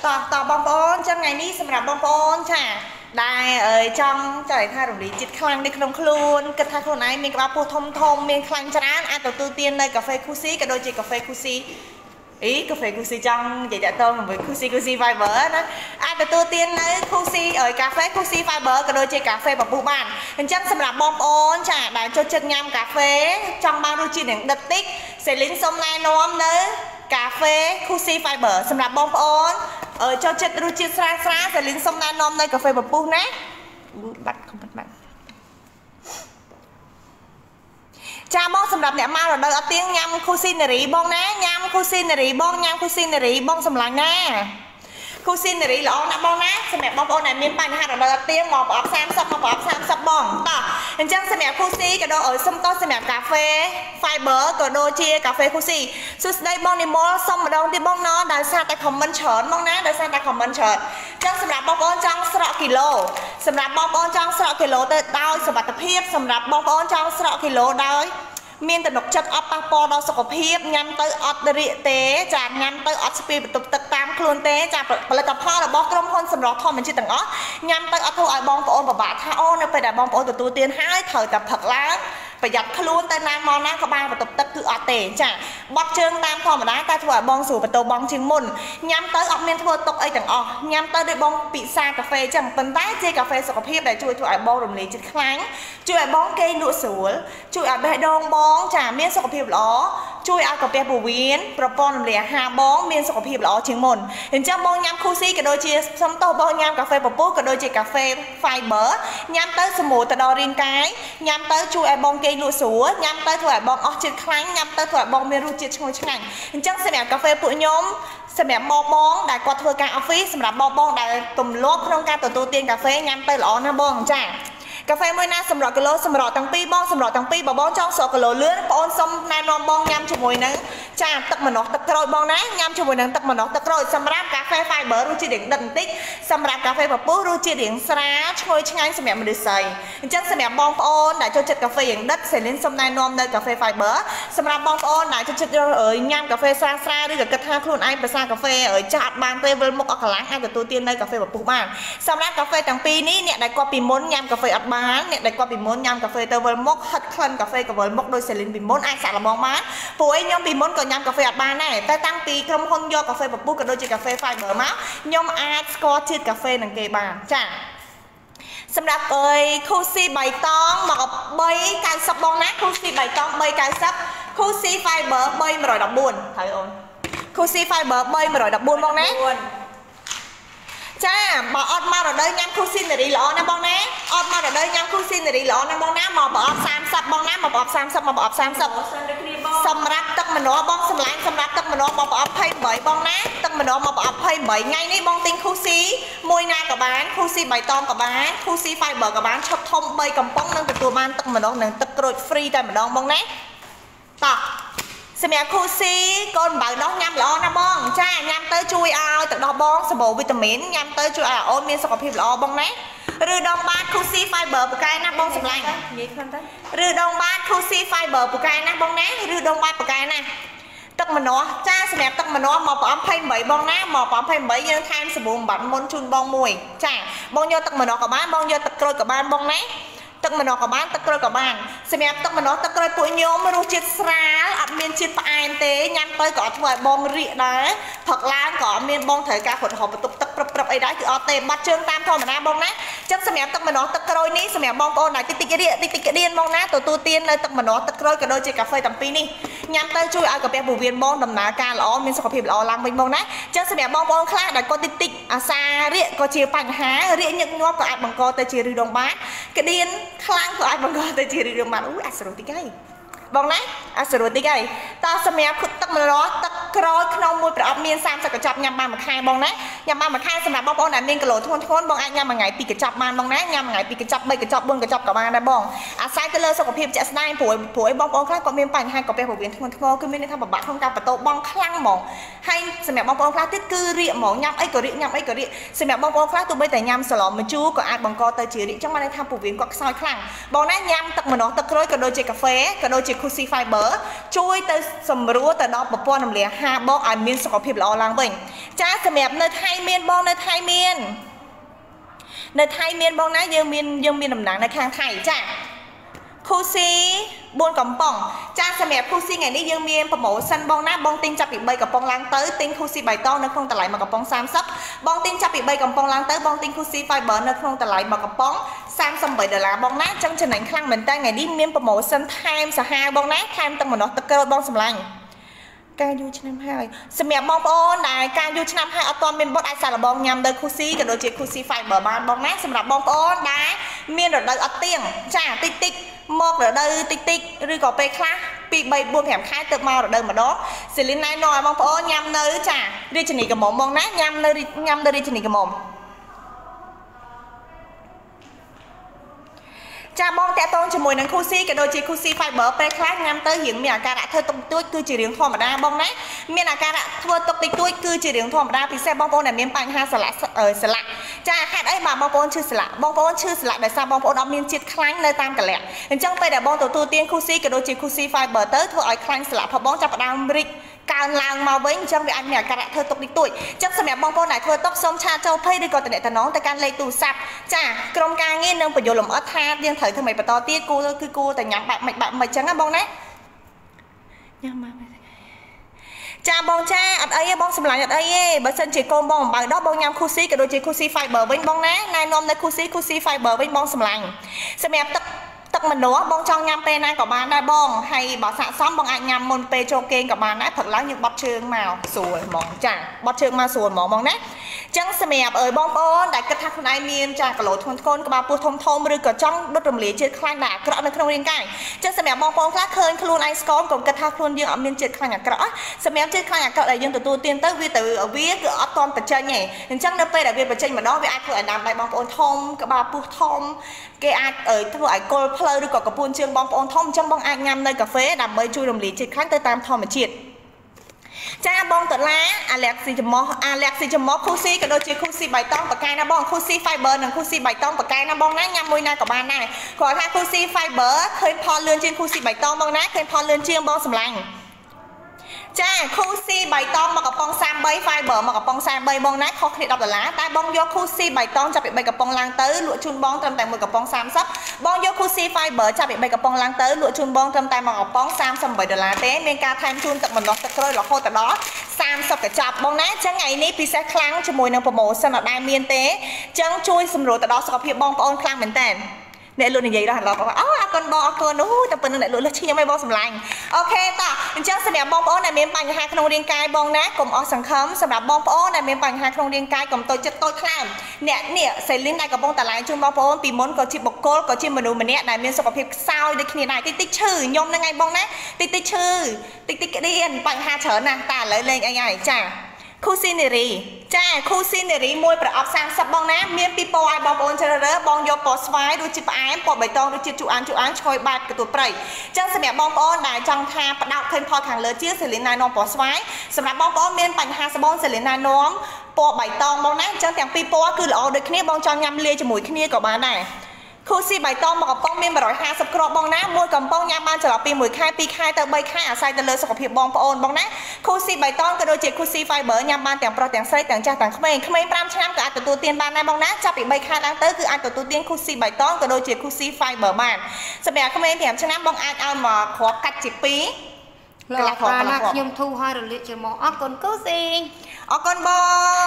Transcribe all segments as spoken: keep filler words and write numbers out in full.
តោះតបងប្អូនចឹងថ្ងៃនេះសម្រាប់បងប្អូនចាដែលចង់ចង់ថារំលាយជាតិខ្លាំងនៅក្នុងខ្លួនគិតថាខ្លួនឯងមានក្បាលពោះធំធំមានខ្លាញ់ច្រើនអាចទទួលទាននៅកាហ្វេ Kusi ក៏ដូចជាកាហ្វេ Kusi អីកាហ្វេ Kusi ចង់និយាយតទៅជាមួយ Kusi Kusi Fiber ណាអាចទទួលទាននៅ Kusi កាហ្វេ Kusi Fiber ក៏ដូចជាកាហ្វេបពុះបានអញ្ចឹងសម្រាប់បងប្អូនចាដែលចូលចិត្តញ៉ាំកាហ្វេចង់បានរសជាតិនឹងដិតតិចសេលីនសូមណែនាំនៅកាហ្វេ Kusi Fiber សម្រាប់បងប្អូនចូលចិត្តរសជាតិស្រាលស្រាលសេលីនសូមណែនាំនៅកាហ្វេបពុះណាបាត់ខំបាត់បាត់ចាមកសម្រាប់អ្នកមករដូវអត់ទៀងញ៉ាំ Kusi នារីបងណាញ៉ាំ Kusi នារីបងញ៉ាំ Kusi នារីបងសម្លាញ់ណា Kusi នារីល្អណាស់បងណាសម្រាប់បងប្អូនដែលមានបញ្ហារដូវអត់ទៀងមកប្រអប់សាមសិបមកប្រអប់សាមសិបបងតោះអញ្ចឹងសម្រាប់ Kusi ក៏ដូចឲ្យសុំតោះសម្រាប់កាហ្វេ Fiber ក៏ដូចជាកាហ្វេ Kusi សួស្ដីបងនិមលសុំម្ដងទៀតបងណដោយសារតែ comment ច្រើនបងណាដោយសារតែ comment ច្រើនអញ្ចឹងសម្រាប់បងប្អូនចង់ស្រក់គីឡូសម្រាប់បងប្អូនចង់ស្រក់គីឡូទៅដោយសុវត្ថិភាពសម្រាប់បងប្អូនចង់ស្រក់គីឡូដោយមានទំនុកចិត្តអត់ប៉ះពាល់ដល់សុខភាពញ៉ាំទៅអត់រាកទេចាញ៉ាំទៅអត់ស្ពាយបន្ទប់ទឹកតាមខ្លួនទេចាផលិតផលរបស់ក្រុមហ៊ុនសម្រស់ធម្មជាតិទាំងអស់ញ៉ាំទៅអត់ធ្វើឲ្យបងប្អូនពិបាកថាអូនៅពេលដែលបងប្អូនទទួលទានហើយត្រូវតែផឹកឡើងប្រយ័ត្នខ្លួនទៅណាមកណាក៏បានបន្ទប់ទឹកគឺអត់ទេចាបត់ជើងតាមធម្មតាតែធ្វើឲ្យបងស្រួលបន្ទោបងជាងមុនញ៉ាំទៅអត់មានធ្វើទុកអីទាំងអស់ញ៉ាំទៅដូចបងពិសាកាហ្វេចឹងប៉ុន្តែជាកាហ្វេសុខភាពដែលជួយធ្វើឲ្យបងរំលាយចិត្តខ្លាំងជួយឲ្យបងគេងលក់ស្រួលជួយឲ្យបេះដូងបងចាមានសុខភាពល្អជួយឲ្យកាពះពោះវៀនប្រព័ន្ធរំលាយអាហារបងមានសុខភាពល្អជាងមុនអញ្ចឹងបងញ៉ាំ Kusi ក៏ដូចជាសុំទោសបងញ៉ាំកាហ្វេពពុះក៏ដូចជាកាហ្វេ Fiber ញ៉ាំទៅសម្រួលទៅដល់រាងកាយញ៉ាំទៅជួយឲ្យបងគេងលក់ស្រួលញ៉ាំទៅធ្វើឲ្យបងអស់ជាតិខ្លាញ់ញ៉ាំទៅធ្វើឲ្យបងមានរសជាតិឈ្ងុយឆ្ងាញ់អញ្ចឹងសម្រាប់កាហ្វេពួកខ្ញុំសម្រាប់បងបងដែលគាត់ធ្វើការ office សម្រាប់បងបងដែលទម្លាប់ក្នុងការទទួលទានកាហ្វេញ៉ាំទៅល្អណាស់បងចាកាហ្វេមួយណាសម្រាប់គីឡូសម្រាប់ទាំងពីរបងសម្រាប់ទាំងពីរបងចង់ស្រកគីឡូលឿនបងអូនសុំណែនាំបងញ៉ាំជាមួយនឹងចាទឹកម្នាស់ទឹកក្រូចបងណាញ៉ាំជាមួយនឹងទឹកម្នាស់ទឹកក្រូចសម្រាប់កាហ្វេ Fiber រសជាតិរៀងដិតបន្តិចសម្រាប់កាហ្វេពពុះរសជាតិរៀងស្រាលឈ្ងុយឆ្ងាញ់សម្រាប់មនុស្សស្រីអញ្ចឹងសម្រាប់បងប្អូនដែលចូលចិត្តកាហ្វេរៀងដិតសេលីនសុំណែនាំនៅកាហ្វេ Fiber សម្រាប់បងប្អូនដែលចូលចិត្តញ៉ាំកាហ្វេស្រាលស្រាលឬក៏គិតថាខ្លួនឯងភាសាកាហ្វេចាស់អត់បានទេវិលមុខអត់កន្លះអាចទទួលទាននៅកាហ្វេពពុះបានសម្រាប់កាហ្វេទាំងពីរនេះអ្នកដែលគាត់ពីមុនញ៉ាំកាហ្វេអត់បានអ្នកដែលគាត់ពីមុនញ៉ាំកាហ្វេទៅវិលមុខហិតក្លិនកាហ្វេក៏វិលមុខដោយសេលីនពីមុនអាចសាក់លបងបានព្រោះឯងខ្ញុំពីមុនក៏ញ៉ាំកាហ្វេអត់បានដែរតែតាំងពីក្រុមហ៊ុនយកកាហ្វេពពុះក៏ដូចជាកាហ្វេ Fiber មកខ្ញុំអាចស្គាល់ជាតិកាហ្វេនឹងគេបានចាសម្រាប់អើយ Kusi បៃតងមក បីកៅសិបបងណា Kusi បៃតង បីកៅសិប Kusi Fiber បីមួយដបួនហើយអូន Kusi Fiber បីមួយដបួនបងណាចាបើអត់មករដូវញ៉ាំ Kusi នារីល្អណាស់បងណាអត់មករដូវញ៉ាំ Kusi នារីល្អណាស់បងណាមកប្រអប់សាមសិបបងណាមកប្រអប់សាមសិបមកប្រអប់សាមសិបសម្រាប់ទឹកម្នាស់បងសម្លាញ់សម្រាប់ទឹកម្នាស់មកប្រអប់ยี่สิบแปดបងណាទឹកម្នាស់មកប្រអប់ยี่สิบแปดថ្ងៃនេះបងទិញ Kusi មួយណាក៏បាន Kusi បៃតងក៏បាន Kusi Fiber ក៏បានឈុតធំបីកំប៉ុងនឹងទទួលបានទឹកម្នាស់និងទឹកក្រូច free តែម្ដងបងណាតោះសម្រាប់ Kusi កូនបើដោះញ៉ាំល្អណាស់បងចាញ៉ាំទៅជួយឲ្យទឹកដោះបងសម្បូរវីតាមីនញ៉ាំទៅជួយឲ្យអូនមានសុខភាពល្អបងណាឬដងបាត Kusi Fiber ពូកែណាបងសម្លាញ់និយាយខ្លះទៅឬដងបាត Kusi Fiber ពូកែណាបងណាឬដងបាតពូកែណាទឹកម្នាស់ចាសម្រាប់ទឹកម្នាស់មកប្រអប់ยี่สิบแปดបងណាមកប្រអប់ยี่สิบแปดយើងថែមសាប៊ូបំបត្តិមុនជូនបងមួយចាបងយកទឹកម្នាស់ក៏បានបងយកទឹកក្រូចក៏បានបងណាទឹកម្នាស់ក៏បានទឹកក្រូចក៏បានសម្រាប់ទឹកម្នាស់ទឹកក្រូចពួកខ្ញុំរសជាតិស្រាលអត់មានជាតិផ្អែមទេញ៉ាំទៅក៏អត់ធ្វើឲ្យបងរាកដែរផឹកឡើងក៏អត់មានបងត្រូវការគាត់ហូបបន្ទប់ទឹកព្រឹបព្រឹបអីដែរគឺអត់ទេបាត់ជើងតាមធម្មតាបងណាអញ្ចឹងសម្រាប់ទឹកម្នាស់ទឹកក្រូចនេះសម្រាប់បងប្អូនដែលតិចតិចរាកតិចតិចក្តៀនបងណាទទួលទាននៅទឹកម្នាស់ទឹកក្រូចក៏ដូចជាកាហ្វេទាំងពីរនេះញ៉ាំទៅជួយឲ្យកាពះពោះវៀនបងដំណើរការល្អមានសុខភាពល្អឡើងវិញបងណាអញ្ចឹងសម្រាប់បងប្អូនខ្លះដែលគាត់តិចតិចអាសារាកក៏ជាបញ្ហារាកញឹកញាប់ក៏អាចបង្កទៅជាឬដងបាតក្តៀនខ្លាំងក៏អាចបង្កទៅជារឿងបានអូអាចស្រួលតិចហើយបងណាអាចស្រួលតិចហើយតោះសម្រាប់ទឹកម្នាស់ទឹកក្រូចក្នុងមួយប្រអប់មានសាមសិបកញ្ចប់ញ៉ាំបានមួយខែបងណាញ៉ាំបានមួយខែសម្រាប់បងប្អូនដែលមានគីឡូធ្ងន់ធ្ងន់បងអាចញ៉ាំមួយថ្ងៃពីរកញ្ចប់បានបងណាញ៉ាំមួយថ្ងៃពីរកញ្ចប់បីកញ្ចប់បួនកញ្ចប់ក៏បានដែរបងអាស្រ័យទៅលើសុខភាពជាក់ស្ដែងព្រោះព្រោះឯងបងប្អូនខ្លះគាត់មានបញ្ហាកាពះពោះវៀនធ្ងន់ធ្ងរគឺមានន័យថាពិបាកក្នុងការបន្ទោបងខ្លាំងហ្មងហើយសម្រាប់បងប្អូនខ្លះទៀតគឺរាកហ្មងញ៉ាំអីក៏រាកញ៉ាំអីក៏រាកសម្រាប់បងប្អូនខ្លះទោះបីតែញ៉ាំសឡមម្ជូរក៏អាចបង្កទៅជារាកចឹងបានន័យថាពោះវៀនគាត់ខ្សោយខ្លាំងបងណាញ៉ាំទឹកម្នាស់ទឹកក្រូចក៏ដូចជាកាហ្វេក៏ដូចជា Kusi Fiber ជួយទៅសម្រួលទៅដល់ប្រព័ន្ធរំលាយអាហហាបងឲ្យមានសុខភាពល្អឡើងវិញចាសម្រាប់នៅថៃមានបងនៅថៃមាននៅថៃមានបងណាយើងមានយើងមានតំណែងនៅខាងថៃចាខូស៊ីបួនកំប៉ុងចាសម្រាប់ខូស៊ីថ្ងៃនេះយើងមានប្រូម៉ូសិនបងណាបងទិញចាប់ពីបីកំប៉ុងឡើងទៅទិញខូស៊ីបៃតងនៅក្នុងតម្លៃមួយកំប៉ុងសាមសិបបងទិញចាប់ពីបីកំប៉ុងឡើងទៅបងទិញខូស៊ី fiber នៅក្នុងតម្លៃមួយកំប៉ុងសាមសិបបីដុល្លារបងណាអញ្ចឹងចំណេញខ្លាំងមែនតើថ្ងៃនេះមានប្រូម៉ូសិនថែមសាហាវបងណាថែមទឹកម្នាស់ទឹកក្រូចបងសម្លាញ់ការយូរឆ្នាំហើយសម្រាប់បងប្អូនដែលការយូរឆ្នាំហើយអត់ទាន់មានបុតអាចសាឡបងញ៉ាំដោយខូស៊ីក៏ដូចជាខូស៊ី fiber បានបងណាសម្រាប់បងប្អូនដែលមានរដូវអត់ទៀងចាតិចតិចមករដូវតិចតិចឬក៏ពេលខ្លះពីបីបួនប្រាំខែទៅមករដូវម្ដងសេលីនណែនាំឲ្យបងប្អូនញ៉ាំនៅចារាជធានីកំមុំបងណាញ៉ាំនៅញ៉ាំនៅរាជធានីកំមុំចាបងតាក់ទងជាមួយនឹងខូស៊ីក៏ដូចជាខូស៊ី fiber ពេលខ្លះញ៉ាំទៅរៀងមានអាការៈធ្វើទុកទួចគឺជារៀងធម្មតាបងណាមានអាការៈធ្វើទុកតិចតួចគឺជារៀងធម្មតាពិសេសបងប្អូនដែលមានបញ្ហាស្លាក់ស្លាក់ចាហេតុអីបាទបងប្អូនឈឺស្លាក់បងប្អូនឈឺស្លាក់ដោយសារបងប្អូនអត់មានជាតិខ្លាញ់នៅតាមកលៈអញ្ចឹងពេលដែលបងទទួលទានខូស៊ីក៏ដូចជាខូស៊ី fiber ទៅធ្វើឲ្យខ្លាញ់ស្លាក់ផងបងចាប់ផ្ដើមរិចកើនឡើងមកវិញអញ្ចឹងវាអាចមានអាការៈធ្វើទុកតិចតួចអញ្ចឹងសម្រាប់បងប្អូនដែលធ្វើទុកសូមឆាតចូលភ័យឬក៏តំណតំណងទៅកាន់លេខទូរស័ព្ទចាក្រុមការងារនឹងបញ្យល់លម្អិតថាយើងត្រូវធ្វើម៉េចបន្តទៀតគួរគឺគួរតែញ៉ាំបែបម៉េចបែបម៉េចអញ្ចឹងណាបងណាញ៉ាំមកចាបងចាអត់អីទេបងសម្លាញ់អត់អីទេបើសិនជាកូនបងអំបៅដោះបងញ៉ាំខូស៊ីក៏ដូចជាខូស៊ី fiber វិញបងណាណែនាំនៅខូស៊ីខូស៊ី fiber វិញបងសម្លាញ់សម្រាប់ទឹកទឹកម្នាស់បងចង់ញ៉ាំពេលណាក៏បានដែរបងហើយបើស័កសមបងអាចញ៉ាំមុនពេលចូលគេងក៏បានដែរព្រឹកឡើងយើងបត់ជើងមកស្រួលហ្មងចាបត់ជើងមកស្រួលហ្មងបងណាអញ្ចឹងសម្រាប់អើយបងប្អូនដែលគិតថាខ្លួនឯងមានចាគីឡូធ្ងន់ធ្ងរក្បាលពោះធំធំឬក៏ចង់ដុតរំលាយជាតិខ្លាញ់ដែលអាក្រក់នៅក្នុងរាងកាយអញ្ចឹងសម្រាប់បងប្អូនខ្លះឃើញខ្លួនឯងស្គមកុំគិតថាខ្លួនយើងអត់មានជាតិខ្លាញ់អាក្រក់សម្រាប់ជាតិខ្លាញ់អាក្រក់ដែលយើងទទួលទានទៅវាទៅវាគឺអត់ទាន់បញ្ចេញទេអញ្ចឹងនៅពេលដែលវាបញ្ចេញម្ដងវាអាចធ្វើឲ្យដាំដៃបងប្អូនធំក្បាលពោះធំគេអាចធ្វើឲ្យគល់ផ្លូវឬក៏កពួនជើងបងប្អូនធំអញ្ចឹងបងអាចញ៉ាំនៅកាហ្វេដើម្បីជួយរំលាយជាតិខ្លាញ់ទៅតាមធម្មជាតិចាបងដុល្លារអាឡែកស៊ីចំោះអាឡែកស៊ីចំោះខូស៊ីក៏ដូចជាខូស៊ីបៃតងបកាយណាបងខូស៊ី fiber និងខូស៊ីបៃតងបកាយណាបងណាញ៉ាំមួយណាក៏បានដែរគាត់ថាខូស៊ី fiber ឃើញផលលឿនជាងខូស៊ីបៃតងបងណាឃើញផលលឿនជាងបងសម្លាញ់ចាខូស៊ីបៃតងមកកំប៉ុងសាមបី fiber មកកំប៉ុងសាមបីបងណាខុសគ្នាដប់ដុល្លារតែបងយកខូស៊ីបៃតងចាប់ពីបីកំប៉ុងឡើងទៅលក់ជូនបងត្រឹមតែមួយកំប៉ុងសាមសិបបងយកខូស៊ី fiber ចាប់ពីបីកំប៉ុងឡើងទៅលក់ជូនបងត្រឹមតែមួយកំប៉ុងសាមសិបបីដុល្លារទេមានការថែមជូនទឹកម្នាស់ទឹកក្រូចរហូតដល់សាមសិបកញ្ចប់បងណាអញ្ចឹងថ្ងៃនេះពិសេសខ្លាំងជាមួយនឹងប្រូម៉ូសិនអត់ដែលមានទេអញ្ចឹងជួយសម្រួលទៅដល់សុខភាពបងប្អូនខ្លាំងមែនតើអ្នកលក់និយាយដល់ឡោះអូអរគុណបងអរគុណអូតែប៉ុណ្្នឹងអ្នកលក់លើសឈាមឲ្យបងសម្លាញ់អូខេតោះអញ្ចឹងសម្រាប់បងប្អូនដែលមានបញ្ហាក្នុងរាងកាយបងណាកុំអស់សង្ឃឹមសម្រាប់បងប្អូនដែលមានបញ្ហាក្នុងរាងកាយកុំតូចចិត្តតូចខ្លាំងអ្នកនេះសេលីនដែលកំពុងតែឡាយជូនបងប្អូនពីមុនក៏ជាបុគ្គលក៏ជាមនុស្សម្នាក់ដែលមានសុខភាពខ្សោយដូចគ្នាដែរតិចតិចឈឺខ្ញុំហ្នឹងឯងបងណាតិចតិចឈឺតិចតិចក្តៀនបញ្ហាច្រើនណាស់តែឥឡូវលេងអីហើយចាខូស៊ីនេរីចាខូស៊ីនេរីមួយប្រអប់សាមសិបបងណាមានពីរពណ៌ឲ្យបងប្អូនជ្រើសរើសបងយកពណ៌ស្វាយដូចជាផ្អែមពណ៌បៃតងដូចជាជូអានជូអានឆ្កយបែបកន្ទួតព្រៃអញ្ចឹងសម្រាប់បងប្អូនដែលចង់ថាផ្ដោតឃើញផលខាងលើជាសេលីនណែនាំពណ៌ស្វាយសម្រាប់បងប្អូនមានបញ្ហាស្បូនសេលីនណែនាំពណ៌បៃតងបងណាអញ្ចឹងទាំងពីរពណ៌គឺល្អដូចគ្នាបងចង់ញ៉ាំលាយជាមួយគ្នាក៏បានដែរខូស៊ីបៃតងមកកំប៉ុងមានមួយរយហាសិបគ្រាប់បងណាមួយកំប៉ុងញ៉ាំបានចន្លោះពីមួយខែពីរខែទៅបីខែអាស្រ័យទៅលើសុខភាពបងប្អូនបងណាខូស៊ីបៃតងក៏ដូចជាខូស៊ី fiber ញ៉ាំបានទាំងប្រុសទាំងស្រីទាំងចាស់ទាំងក្មេងក្មេងប្រាំឆ្នាំក៏អាចទទួលទានបានដែរបងណាចាប់ពីបីខែឡើងទៅគឺអាចទទួលទានខូស៊ីបៃតងក៏ដូចជាខូស៊ី fiber បានសម្រាប់ក្មេងប្រាំឆ្នាំបងអាចឲ្យមកគ្រាប់កាច់ជាពីរកន្លះគ្រាប់ណាខ្ញុំធូរឲ្យរលាកជាមកអរគុណខូស៊ីអរគុណបង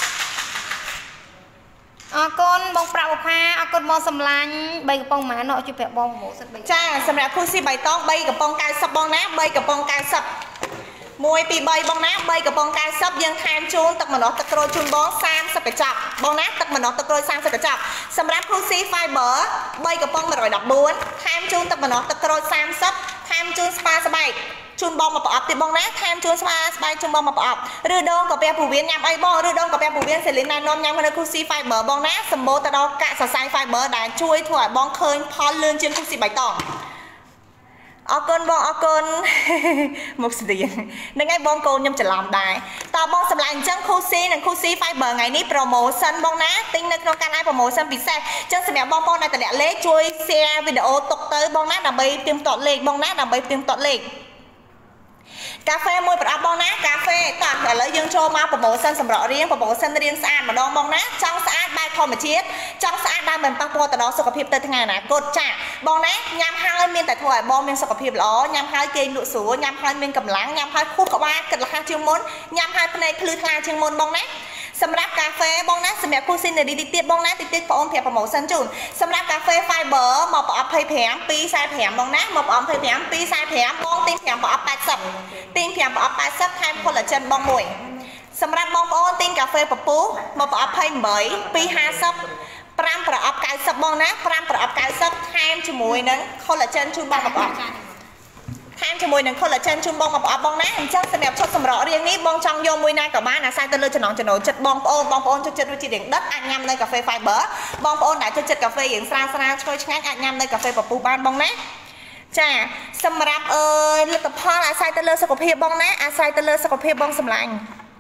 អរគុណបងប្រាក់បុផាអរគុណបងសំឡាញ់បីកំប៉ុងម៉ានអត់ជួយប្រាប់បងប្រម៉ូសិនបីចាសម្រាប់ខូស៊ីបៃតងបីកំប៉ុងកៅសិបបងណាបីកំប៉ុងកៅសិបមួយពីរបីបងណាបីកំប៉ុងកៅសិបយើងថែមជូនទឹកម្នាស់ទឹកក្រូចជូនបងសាមសិបកញ្ចប់បងណាទឹកម្នាស់ទឹកក្រូចសាមសិបកញ្ចប់សម្រាប់ខូស៊ី fiber បីកំប៉ុងមួយរយដប់បួនថែមជូនទឹកម្នាស់ទឹកក្រូចសាមសិបថែមជូនស្ប៉ាស្បែកជូនបងមកប្រអប់ទៀតបងណាថែមជូនស្វាស្បែកជូនបងមកប្រអប់ឬដងកាពះពោះវៀនញ៉ាំអីបងឬដងកាពះពោះវៀនសេលីនណែនាំញ៉ាំនៅខូស៊ី fiber បងណាសម្បូរទៅដល់កាកសរសៃ fiber ដែលជួយធ្វើឲ្យបងឃើញផលលឿនជាងខូស៊ីបៃតងអរគុណបងអរគុណមកស្ទីហ្នឹងហើយបងកូនខ្ញុំច្រឡំដែរតើបងសម្លាញ់អញ្ចឹងខូស៊ីនិងខូស៊ី fiber ថ្ងៃនេះ promotion បងណាទិញនៅក្នុងកាន់ឯ promotion ពិសេសអញ្ចឹងសម្រាប់បងប្អូនដែលតម្លាក់លេខជួយ share វីដេអូទុកទៅបងណាដើម្បីផ្ទៀងផ្ទាត់លេខបងណាដើម្បីផ្ទៀងផ្ទាត់លេខកាហ្វេមួយប្រអប់បងណាកាហ្វេតោះឥឡូវយើងចូលមកប្រម៉ូសិនសម្រក់រៀងប្រម៉ូសិនរៀងស្អាតម្ដងបងណាចង់ស្អាតបែបធម្មជាតិចង់ស្អាតដែលមិនប៉ះពាល់ទៅដល់សុខភាពទៅថ្ងៃអនាគតចាបងណាញ៉ាំហើយមានតែធ្វើឲ្យបងមានសុខភាពល្អញ៉ាំហើយគេងលក់ស្រួលញ៉ាំហើយមានកម្លាំងញ៉ាំហើយខួរក្បាលគិតលះជាងមុនញ៉ាំហើយភ្នែកភ្លឺថ្លាជាងមុនបងណាសម្រាប់កាហ្វេបងណាសម្រាប់គូស៊ីនេរីតិចទៀតបងណាតិចទៀតបងអូនប្រាប់ប្រម៉ូសិនជូនសម្រាប់កាហ្វេ fiber មកប្រអប់ยี่สิบห้า twoสี่สิบห้าបងណាមកប្រអប់ยี่สิบห้า twoสี่สิบห้าបងទិញfiveប្រអប់แปดสิบទិញfiveប្រអប់แปดสิบថែម collagen បងមួយសម្រាប់បងប្អូនទិញកាហ្វេពពុះមកប្រអប់ยี่สิบแปด twoห้าสิบfiveប្រអប់เก้าสิบបងណាfiveប្រអប់เก้าสิบថែមជាមួយនឹង collagen ជូនបងប្រអប់ថែមជាមួយនឹង collagen ជូនបងមកប្រអប់បងណាអញ្ចឹងសម្រាប់ឈុតសម្រក់រៀងនេះបងចង់យកមួយណាក៏បានអាស្រ័យទៅលើចំណងចំណូលចិត្តបងប្អូនបងប្អូនចូលចិត្តរសជាតិរៀងដិតអាចញ៉ាំនៅកាហ្វេ fiber បងប្អូនដែលចូលចិត្តកាហ្វេរៀងស្រាលស្រាលឈ្ងុយឆ្ងាញ់អាចញ៉ាំនៅកាហ្វេពពុះបានបងណាចាសម្រាប់អឺលទ្ធផលអាស្រ័យទៅលើសុខភាពបងណាអាស្រ័យទៅលើសុខភាពបងសម្លាញ់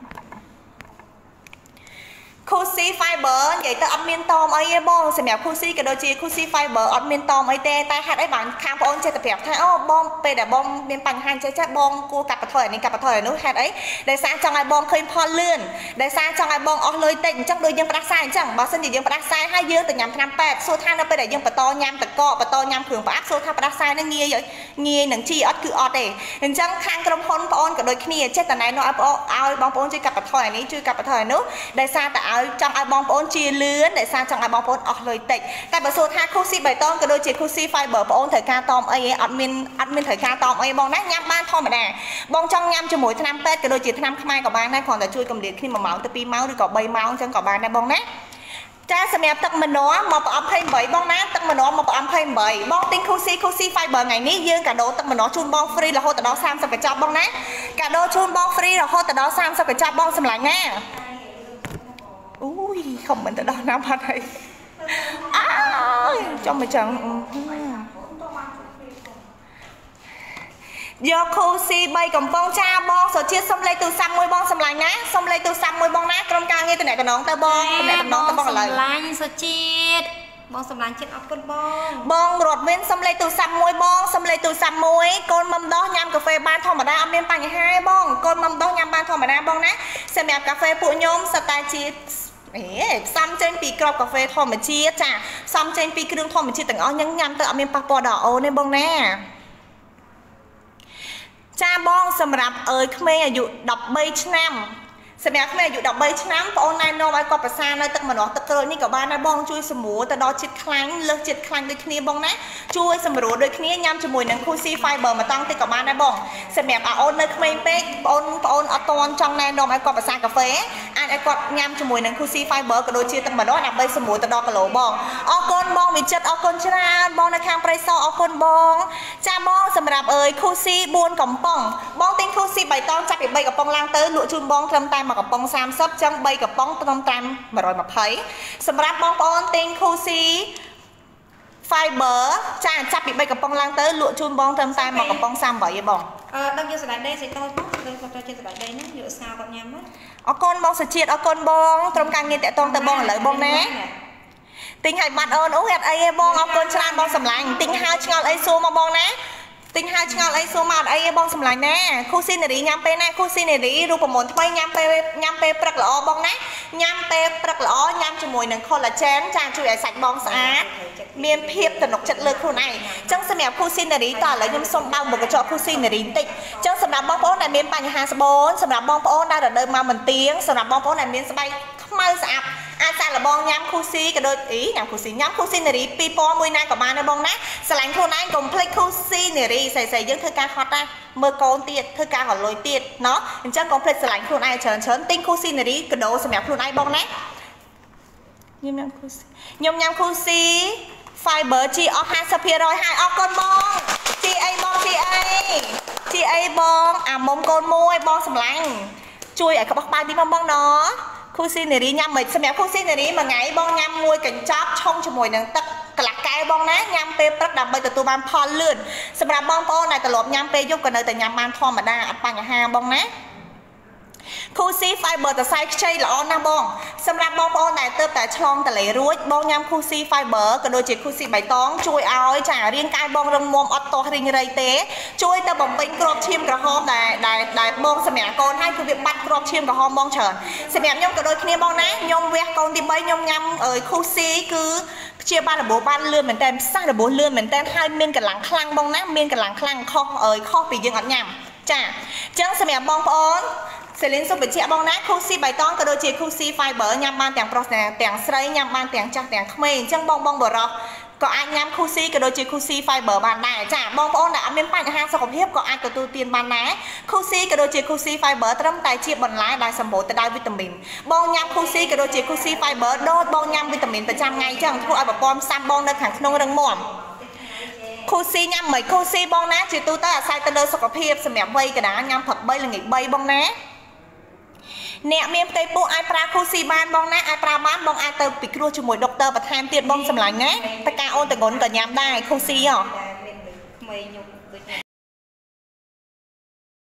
គូស៊ី fiber និយាយទៅអត់មានតមអីទេបងសម្រាប់គូស៊ីក៏ដូចជាគូស៊ី fiber អត់មានតមអីទេតែហេតុអីបានខាងបងអូនចេះតែប្រាប់ថាអូបងពេលដែលបងមានបញ្ហាចេះចេះបងគួរកាត់បន្ថយអានេះកាត់បន្ថយអានោះហេតុអីដែលសារចង់ឲ្យបងឃើញផលលឿនដែលសារចង់ឲ្យបងអស់លុយតិចអញ្ចឹងដូចយើងផ្ដាសាយអញ្ចឹងបើសិនជាយើងផ្ដាសាយហើយយើងទៅញ៉ាំថ្នាំពេទ្យសួរថានៅពេលដែលយើងបន្តញ៉ាំតកកបន្តញ៉ាំគ្រឿងផ្អាប់សួរថាផ្ដាសាយនឹងងាយងាយនឹងជីអត់គឺអត់ទេអញ្ចឹងខាងក្រុមហ៊ុនបងអូនក៏ដូចគ្នាចេះតែណែនាំឲ្យបងឲ្យបងប្អូនជួយកាត់បន្ថយអានេះជួយកាត់បន្ថយអានោះដែលសារតែឲ្យចង់ឲ្យបងប្អូនជាលឿនដែលសារចង់ឲ្យបងប្អូនអស់លុយតិចតែបើសួរថាគូស៊ីបៃតងក៏ដូចជាគូស៊ី fiber បងប្អូនត្រូវការតមអីអត់មានអត់មានត្រូវការតមអីបងណាញ៉ាំបានធម្មតាបងចង់ញ៉ាំជាមួយថ្នាំពេទ្យក៏ដូចជាថ្នាំខ្មែរក៏បានដែរគ្រាន់តែជួយកម្រិតគ្នាoneម៉ោងទៅtwoម៉ោងឬក៏threeម៉ោងអញ្ចឹងក៏បានដែរបងណាចាសម្រាប់ទឹកម្នាស់មកប្រអប់ยี่สิบแปดបងណាទឹកម្នាស់មកប្រអប់ยี่สิบแปดបងទិញគូស៊ីគូស៊ី fiber ថ្ងៃនេះយើងកាដូទឹកម្នាស់ជូនបង free រហូតដល់thirtyកញ្ចប់បងណាកាដូជូនបង free រហូតដល់thirtyកញ្ចប់បងសម្លាញ់ណាអូយខំមិនទៅដល់ណាបាត់ហើយអើយចំមិនចឹងយកគូស៊ីthreeកំប៉ុងចាបងសុជាតិសុំលេខទូរស័ព្ទមួយបងសម្លាញ់ណាសុំលេខទូរស័ព្ទមួយបងណាក្រុមការងារតំណែងតំណងទៅបងតំណែងតំណងទៅបងឥឡូវសម្លាញ់សុជាតិបងសម្លាញ់ចិត្តអរគុណបងបងរត់វិញសុំលេខទូរស័ព្ទមួយបងសុំលេខទូរស័ព្ទមួយកូនមុំដោះញ៉ាំកាហ្វេបានធម្មតាអត់មានបញ្ហាទេបងកូនមុំដោះញ៉ាំបានធម្មតាបងណាសម្រាប់កាហ្វេពួកខ្ញុំសតែជាអេផ្សំចេញពីក្របកាហ្វេធម្មជាតិចាផ្សំចេញពីគ្រឿងធម្មជាតិទាំងអស់ញ៉ាំញ៉ាំទៅអត់មានប៉ះពាល់ដល់អូនទេបងណាចាបងសម្រាប់អើយក្មេងអាយុthirteenឆ្នាំសម្រាប់ក្មេងអាយុthirteenឆ្នាំបងអូនណែនាំឲ្យគាត់ប្រសានៅទឹកម្នាស់ទឹកក្រូចនេះក៏បានដែរបងជួយសម្រួលទៅដល់ជាតិខ្លាញ់លើសជាតិខ្លាញ់ដូចគ្នាបងណាជួយសម្រួលដូចគ្នាញ៉ាំជាមួយនឹងគូស៊ី fiber មកតង់តិចក៏បានដែរបងសម្រាប់អាអូននៅក្មេងពេកបងអូនបងអូនអត់តន់ចង់ណែនាំឲ្យគាត់ប្រសាកាហ្វេអាចឲ្យគាត់ញ៉ាំជាមួយនឹងគូស៊ី fiber ក៏ដូចជាទឹកម្នាស់ដើម្បីសម្រួលទៅដល់គីឡូបងអរគុណបងវិចិត្រអរគុណច្រើនបងនៅខាងព្រៃសរអរគុណបងចាបងសម្រាប់អើយគូស៊ីfourកំប៉ុងបងទិញគូស៊ី3តងចាប់ពីthreeកំប៉ុងឡើងទៅលក់ជូនបងត្រឹមតែកំប៉ុងthirtyចឹងthreeកំប៉ុងត្រឹមតែone twentyសម្រាប់បងប្អូនទិញគូស៊ី fiber ចាចាប់ពីthreeកំប៉ុងឡើងទៅលក់ជូនបងត្រឹមតែមួយកំប៉ុងthirty-eightឯងបងអឺដឹកយកស្ដាយដេសេតតមកទៅគាត់ទៅជាស្ដាយដេហ្នឹងយកស្ងោគាត់ញ៉ាំមកអរគុណបងសុជាតិអរគុណបងក្រុមការងារតាក់ទងទៅបងឥឡូវបងណាទិញឲ្យបាត់អូនអូហេតុអីទេបងអរគុណច្រើនបងសម្លាញ់ទិញហើយឆ្ងល់អីសួរមកបងណាទិញហើយឆ្ងល់អីសួរមកអត់អីទេបងសម្លាញ់ណាគូស៊ីនេរីញ៉ាំពេលណាគូស៊ីនេរីរូបមន្តថ្មីញ៉ាំពេលញ៉ាំពេលព្រឹកល្អបងណាញ៉ាំពេលព្រឹកល្អញ៉ាំជាមួយនឹង collagen ចាជួយឲ្យសាច់បងស្អាតមានភាពទំនុកចិត្តលើខ្លួនឯងអញ្ចឹងសម្រាប់គូស៊ីនេរីតើឥឡូវខ្ញុំសូមបើកមុខកញ្ចក់គូស៊ីនេរីបន្តិចអញ្ចឹងសម្រាប់បងប្អូនដែលមានបញ្ហាស្បូនសម្រាប់បងប្អូនដែលរដូវមកមិនទៀងសម្រាប់បងប្អូនដែលមានស្បែកខ្មៅស្អាប់អាចសាកល្បងញ៉ាំគូស៊ីក៏ដូចអីញ៉ាំគូស៊ីញ៉ាំគូស៊ីនេរីពីរពណ៌មួយណាក៏បានដែរបងណាស្រឡាញ់ខ្លួនឯងកុំភ្លេចគូស៊ីនេរីស្អីស្អីយើងធ្វើការហត់ណាមើលកូនទៀតធ្វើការរលុយទៀតណោះអញ្ចឹងកុំភ្លេចស្រឡាញ់ខ្លួនឯងច្រើនច្រើនទិញគូស៊ីនេរីកដោសម្រាប់ខ្លួនឯងបងណាខ្ញុំញ៉ាំគូស៊ីខ្ញុំញ៉ាំគូស៊ី fiber ជីអស់fifty percent ហើយអរគុណបងជីអីបងជីអីជីអីបងអាមុំកូនមួយបងសម្លាញ់ជួយឲ្យក្បោះបាយទីមកបងណោះគូស៊ីនេរីញ៉ាំមិនសម្រាប់គូស៊ីនេរីមួយថ្ងៃបងញ៉ាំមួយកញ្ចប់ឆុងជាមួយនឹងទឹកកន្លះកែវបងណាញ៉ាំពេលព្រឹកដើម្បីទទួលបានផលលឿនសម្រាប់បងប្អូនដែលត្រឡប់ញ៉ាំពេលយប់ក៏នៅតែញ៉ាំបានធម្មតាអត់បញ្ហាបងណា Cozy fiber តសៃខ្ចីល្អណាស់បងសម្រាប់បងប្អូនដែលទើបតែឆ្លងតលេរួចបងញ៉ាំ Cozy fiber ក៏ដូចជា Cozy បៃតងជួយឲ្យចារាងកាយបងរឹងមាំអត់ទាស់រីងរៃទេជួយទៅបំពេញគ្រាប់ឈាមក្រហមដែលដែលដែលបងសម្រាប់កូនហើយគឺវាបាត់គ្រាប់ឈាមក្រហមបងច្រើនសម្រាប់ខ្ញុំក៏ដូចគ្នាបងណាខ្ញុំវះកូនទីបីខ្ញុំញ៉ាំ Cozy គឺព្យាបាលរបួសបានលឿនមែនតើផ្សះរបួសលឿនមែនតើហើយមានកម្លាំងខ្លាំងបងណាមានកម្លាំងខ្លាំងខុសអើយខុសពីយើងអត់ញ៉ាំចាអញ្ចឹងសម្រាប់បងប្អូនសេលីនសុំបញ្ជាក់បងណា Cozy បៃតងក៏ដូចជា Cozy fiber ញ៉ាំបានទាំងប្រុសទាំងស្រីញ៉ាំបានទាំងចាស់ទាំងក្មេងអញ្ចឹងបងបងបរោះក៏អាចញ៉ាំ Cozy ក៏ដូចជា Cozy fiber បានដែរចាបងប្អូនដែលអត់មានបញ្ហាសុខភាពក៏អាចទទួលទានបានដែរ Cozy ក៏ដូចជា Cozy fiber ត្រឹមតែជាបន្លែដែលសម្បូរទៅដោយវីតាមីនបងញ៉ាំ Cozy ក៏ដូចជា Cozy fiber ដូចបងញ៉ាំវីតាមីនប្រចាំថ្ងៃអញ្ចឹងធ្វើឲ្យប្រព័ន្ធផ្សំបងនៅខាងក្នុងរឹងមាំCozy ញ៉ាំមិន Cozy បងណាជាទូទៅអាស្រ័យទៅលើសុខភាពសម្រាប់វ័យកណ្ដាលញ៉ាំព្រឹកបីល្ងាចបីបងណាអ្នកមានផ្ទៃពោះអាចប្រើ Cozy បានបងណាអាចប្រើបានបងអាចទៅពិគ្រោះជាមួយដុកទ័របន្ថែមទៀតបងសម្លាញ់ណាតើការអូនតងន់ក៏ញ៉ាំដែរ Cozy ហ៎